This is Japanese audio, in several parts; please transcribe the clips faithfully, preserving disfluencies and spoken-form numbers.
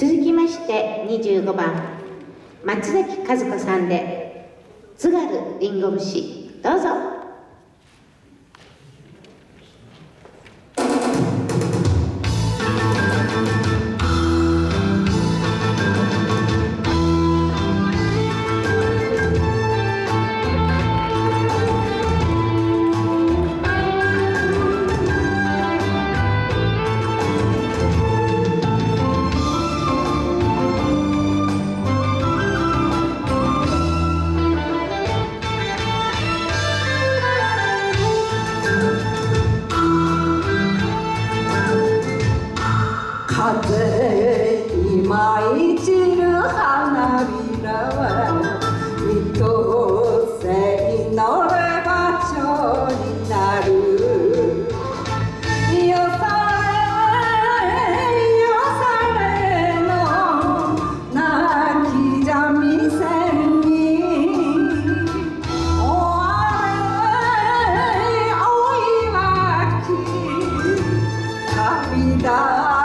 続きましてにじゅうごばん松崎和子さんで「津軽りんご節」どうぞ。 風に舞い散る花びらは二等星に乗れば蝶になる。よされよされの泣き三味線に追われ追い分き旅立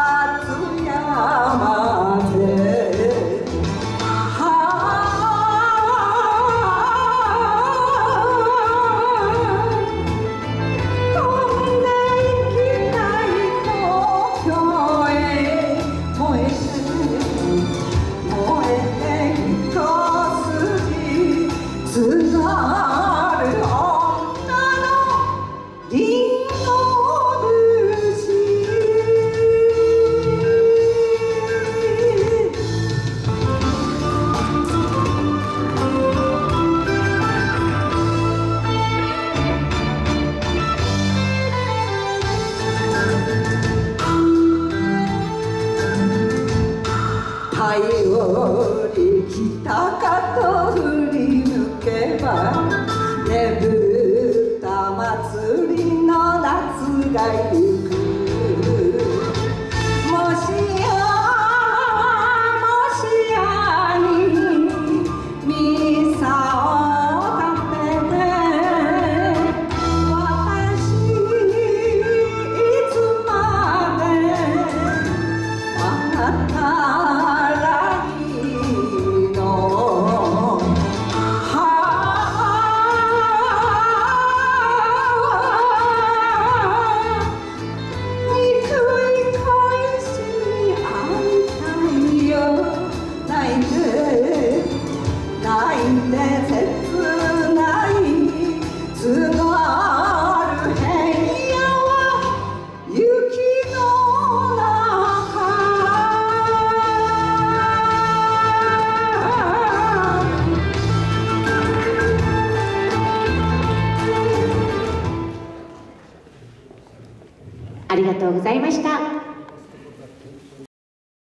頼りきたかと振り抜けば眠った祭りの夏がゆく。もしやもしやにミサを立てて私いつまであなたありがとうございました。